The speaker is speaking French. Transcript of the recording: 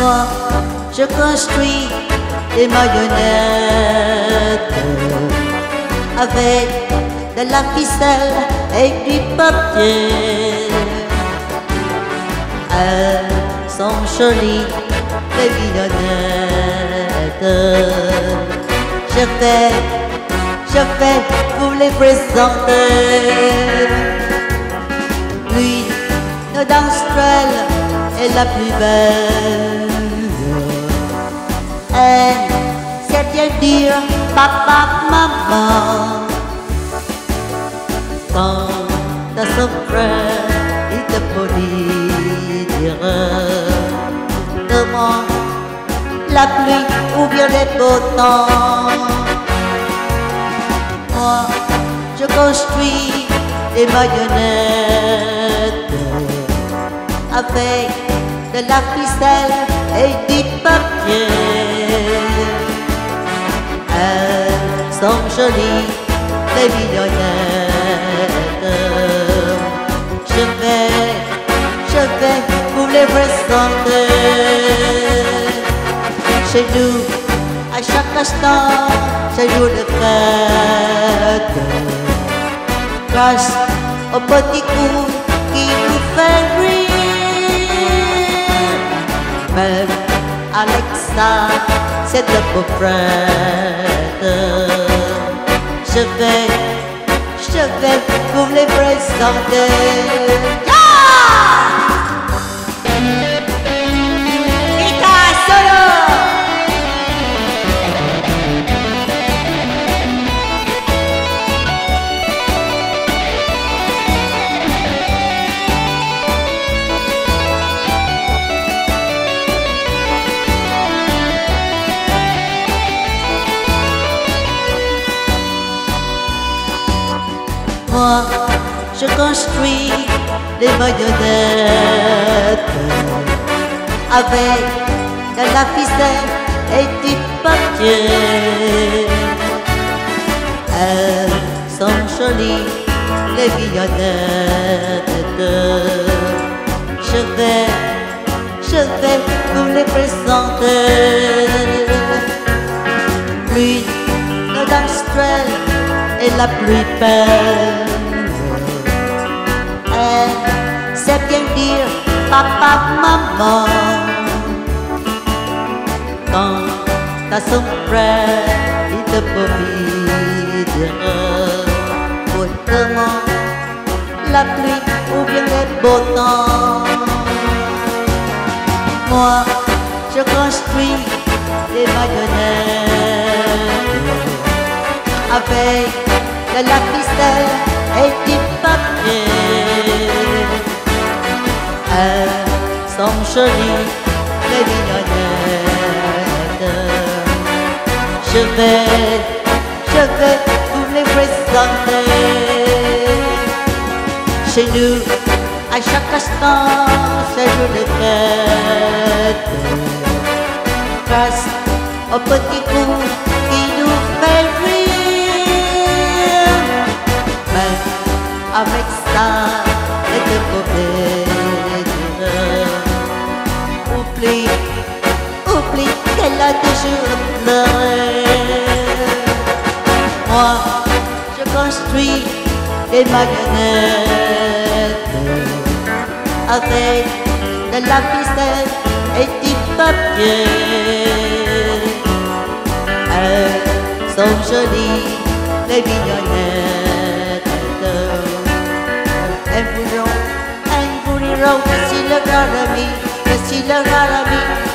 Moi, je construis des marionnettes avec de la ficelle et du papier. Elles sont jolies, les marionnettes. Je vais vous les présenter. L'une d'entre elles est la plus belle. Elle sait bien dire papa, maman. Quand à son frère, il te peut dire demande la pluie ou bien les beaux temps. Moi, je construis des marionnettes avec de la ficelle et du papier. Elles sont jolies, les marionnettes. Je vais vous les présenter. Chez nous, à chaque instant, c'est jour de fête. Grâce au petit coup qui nous fait rire. Même Alexa, c'est de beau frère. Je vais vous les présenter. Guitare solo. Moi, je construis des marionnettes avec de la ficelle et du papier. Elles sont jolies, les marionnettes. Je vais vous les présenter. L'une d'entre elles est la plus belle. Elle sait bien dire papa, maman. Quand t'as son frère, il te peut dire autrement la pluie ou bien les beaux temps. Moi, je construis des marionnettes avec de la ficelle et du papier. Elles sont jolies, les marionnettes. Je vais vous les présenter. Chez nous, à chaque instant, c'est jour de fête. Grâce au petit coup qui nous fait rire. Mais avec ça, et de mauvais oublie qu'elle a toujours pleuré. Moi, je construis des marionnettes avec de la ficelle et du papier. Elles sont jolies, les marionnettes. Elles voudront, je suis leur ami, je suis leur ami.